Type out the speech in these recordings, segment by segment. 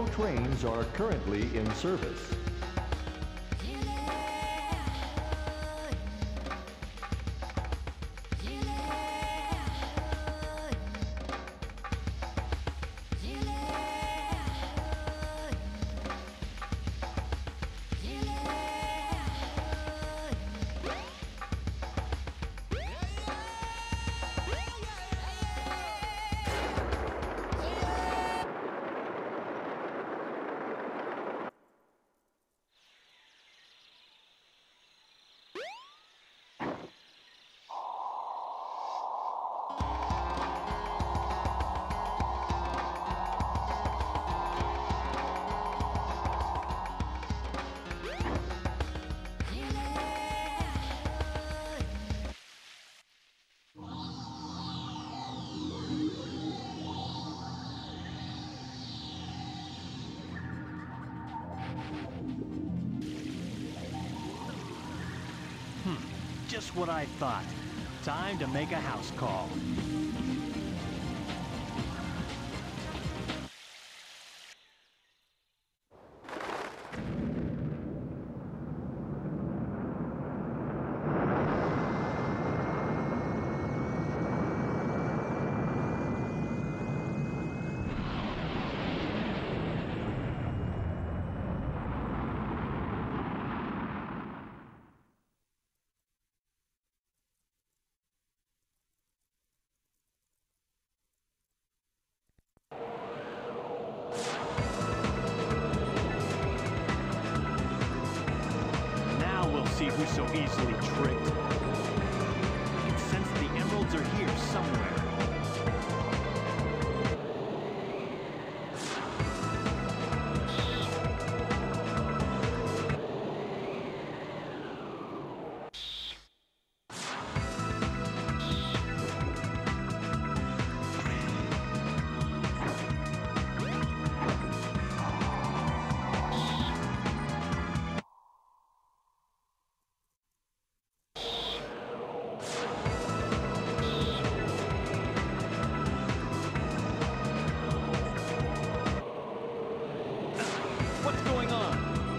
trains are currently in service. Just what I thought. Time to make a house call. See who's so easily tricked. I can sense the emeralds are here somewhere. What's going on?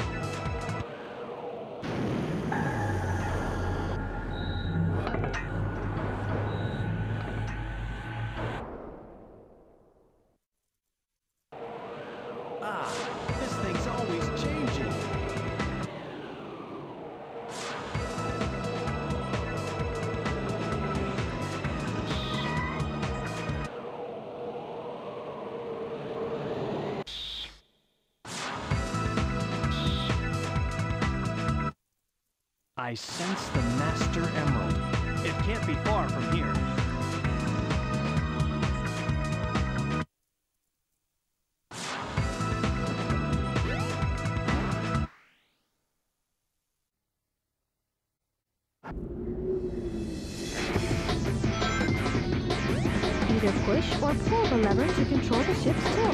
This thing's always changing. I sense the Master Emerald. It can't be far from here. Either push or pull the lever to control the ship's tilt.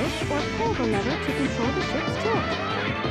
push or pull the lever to control the ship's tilt.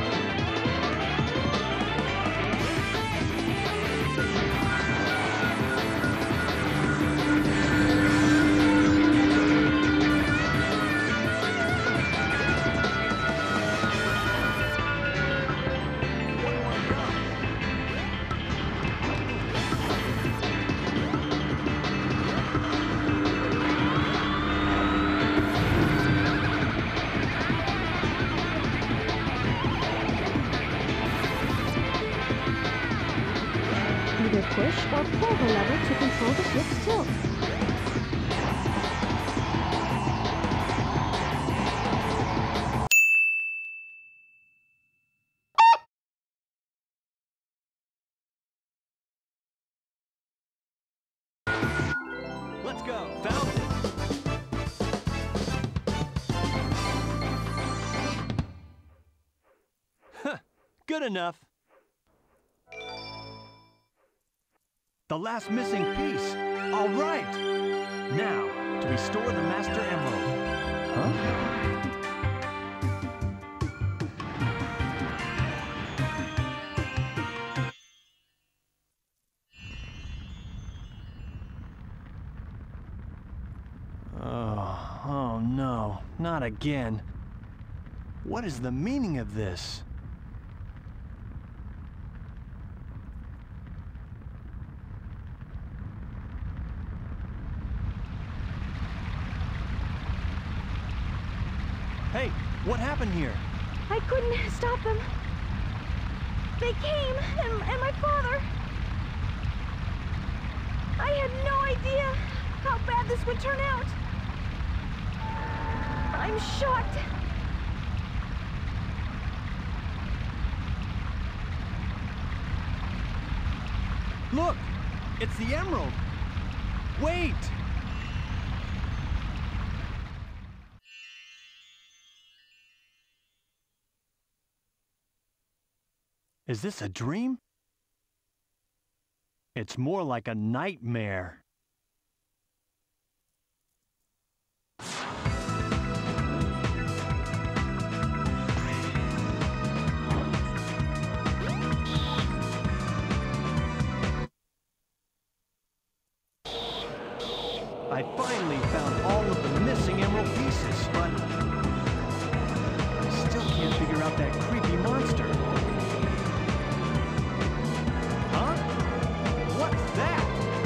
Either push or pull the lever to control the ship's tilt. Let's go. Found it. Huh. Good enough. The last missing piece. All right. Now, to restore the Master Emerald. Huh? Oh no, not again. What is the meaning of this? Hey, what happened here? I couldn't stop them. They came, and my father. I had no idea how bad this would turn out. I'm shocked. Look! It's the emerald! Wait! Is this a dream? It's more like a nightmare. I finally found all of the missing emerald pieces, but I still can't figure out that creepy monster. Huh? What's that?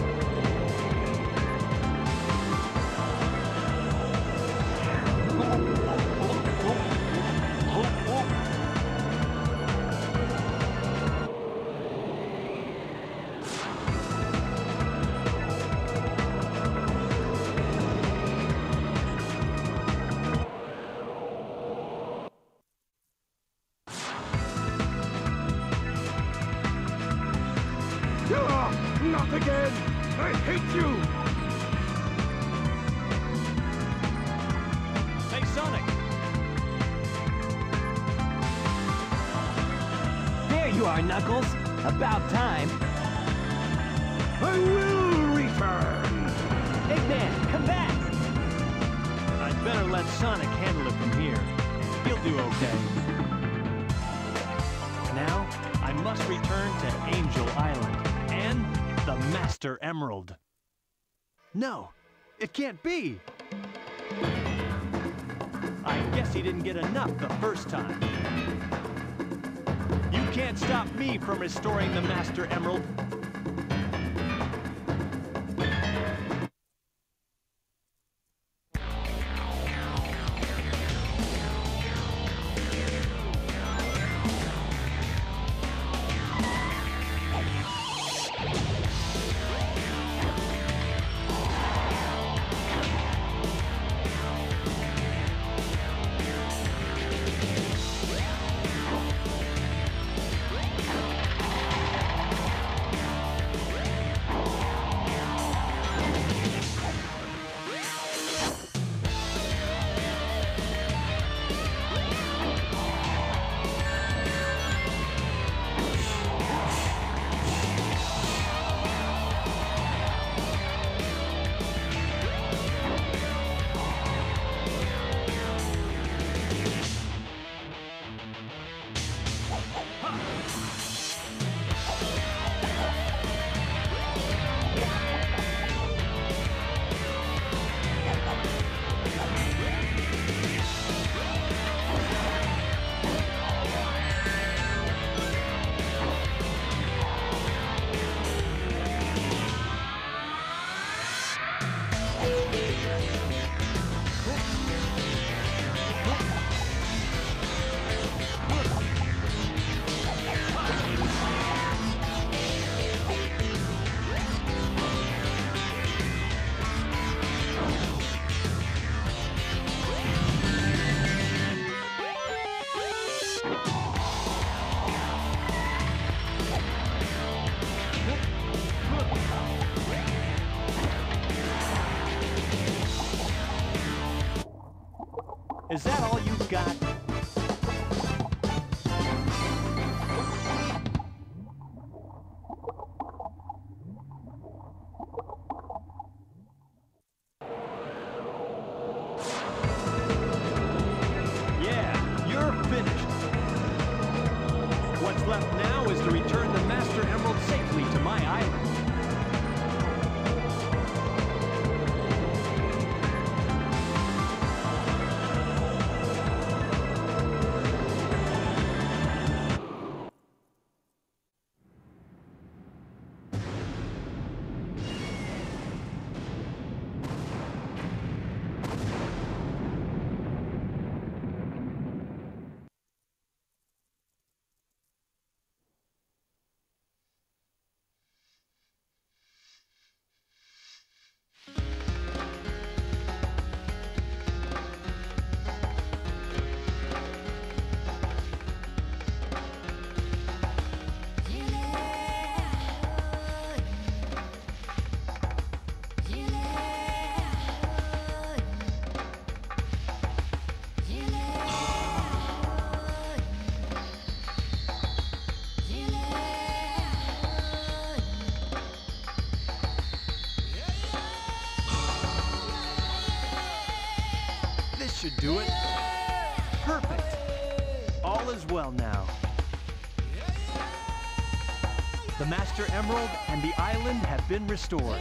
Not again! I hate you! Hey, Sonic! There you are, Knuckles. About time. I will return! Eggman, come back! I'd better let Sonic handle it from here. He'll do okay. Now, I must return to Angel Island and the Master Emerald. No, it can't be. I guess he didn't get enough the first time. You can't stop me from restoring the Master Emerald. Is that all you've got? Yeah, you're finished. What's left now is to return the Master Emerald safely to my island. This should do it. Perfect. All is well now. The Master Emerald and the island have been restored.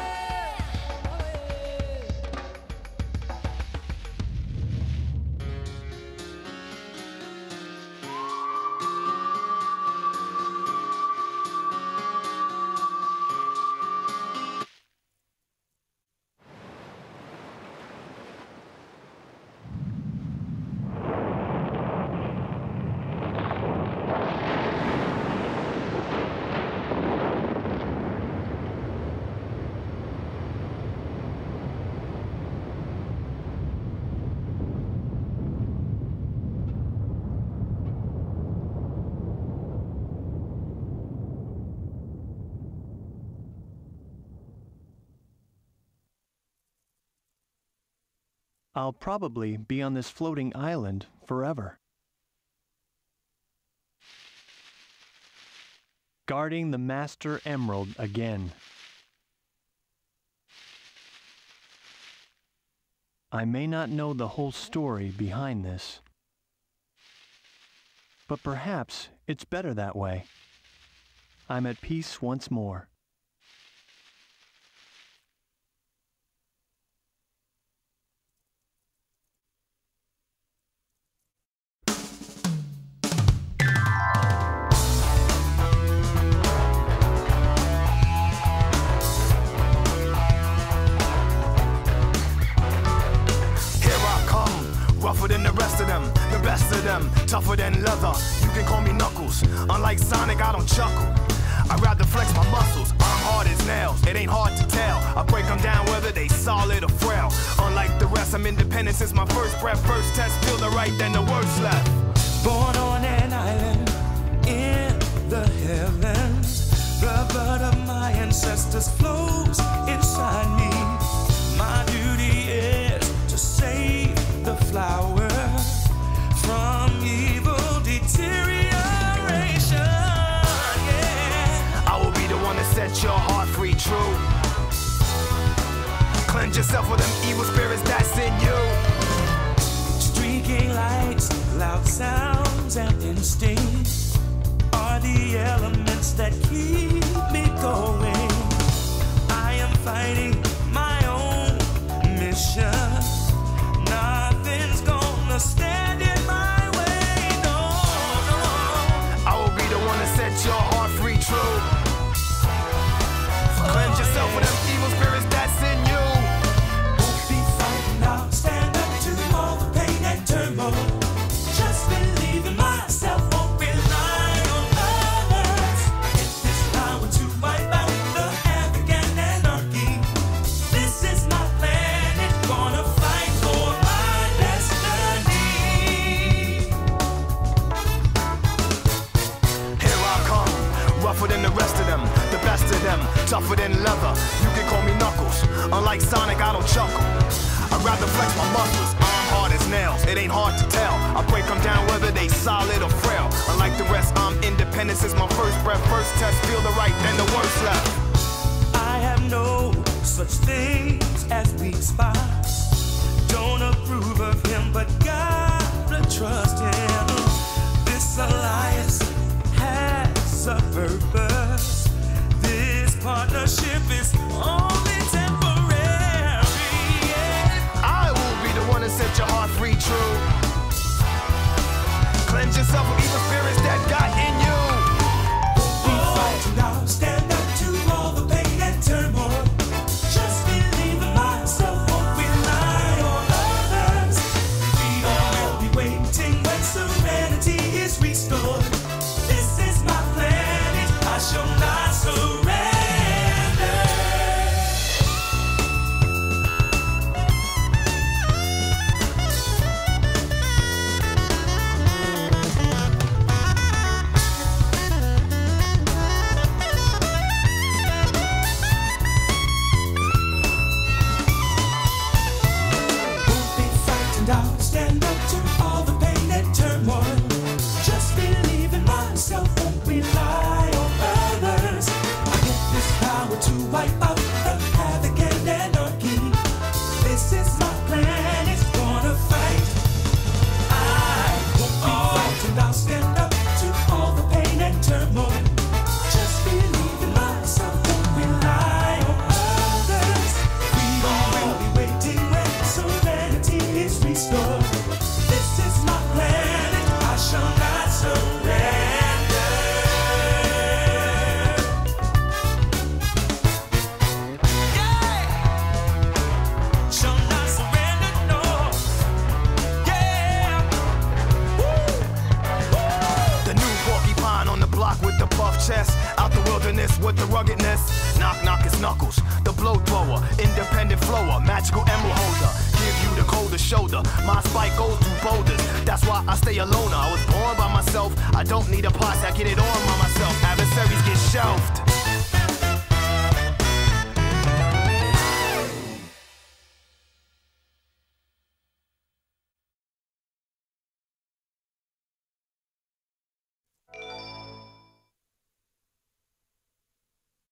I'll probably be on this floating island forever. Guarding the Master Emerald again. I may not know the whole story behind this, but perhaps it's better that way. I'm at peace once more. Rougher than the rest of them, the best of them, tougher than leather. You can call me Knuckles. Unlike Sonic, I don't chuckle. I'd rather flex my muscles. I'm hard as nails. It ain't hard to tell. I break them down whether they solid or frail. Unlike the rest, I'm independent since my first breath. First test, feel the right, then the worst left. Born on an island in the heavens. The blood of my ancestors flows inside me. My duty is to save the flower from evil deterioration. Yeah. I will be the one to set your heart free, true. Cleanse yourself of them evil spirits that's in you. Streaking lights, loud sounds, and instincts are the elements that keep me going. I am fighting my own mission. Nothing's gonna stand in my way, no, no. I will be the one to set your heart free, true. Cleanse yourself of them evil spirits that's in you. Won't be fighting, I'll stand up to all the pain and turmoil. Just believe in myself, won't rely on others. Get this power to wipe out the havoc and anarchy. This is my plan, it's gonna fight for my destiny. Here I come, rougher than the rest of them, the best of them, tougher than leather. You can call me Knuckles. Unlike Sonic, I don't chuckle. I'd rather flex my muscles. I'm hard as nails. It ain't hard to tell. I break them down whether they solid or frail. Unlike the rest, I'm independent since my first breath. First test, feel the right, then the worst left. I have no such things as weak spots. Don't approve of him, but gotta trust him. This alliance has a purpose. This partnership is only temporary. I will be the one to set your heart free, true. Cleanse yourself from evil spirits that got in you. We fight now, stand up to all the pain and turmoil. Just believe in myself, won't rely on others. We all will be waiting when serenity is restored. This is my planet, I shall not surrender. I'll stand up to all the pain and turmoil. Just believe in myself, won't rely on others. I get this power to wipe out the havoc and anarchy. This is my plan, it's gonna fight. I won't be frightened, I'll stand up to all the pain and turmoil. Just believe in myself, won't rely on others. We all will be waiting when serenity is restored. This is my planet, I shall not surrender. Yeah, shall not surrender, no. Yeah, The new porcupine on the block with the buff chest. Out the wilderness with the ruggedness. Knock, knock, it's Knuckles. The blow thrower, independent flower, magical emerald holder. Give you the colder shoulder. My spike goes through boulders. That's why I stay alone. I was born by myself. I don't need a posse, I get it on by myself. Adversaries get shelved.